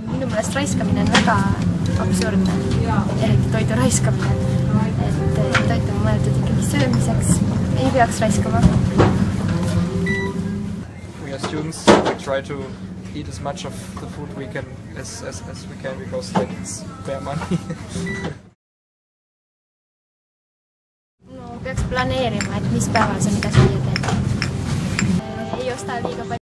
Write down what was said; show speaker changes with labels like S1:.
S1: Minu meelest raiskamine on väga absurdne, eriti toidu raiskamine. Et toit on mõeldud ikkagi söömiseks, ei peaks raiskama.
S2: We are students, we try to eat as much of the food we can as we can because it's their money.
S1: No peaks planeerima, et mis päeval sa mida süüa teed. Ei osta liiga palju.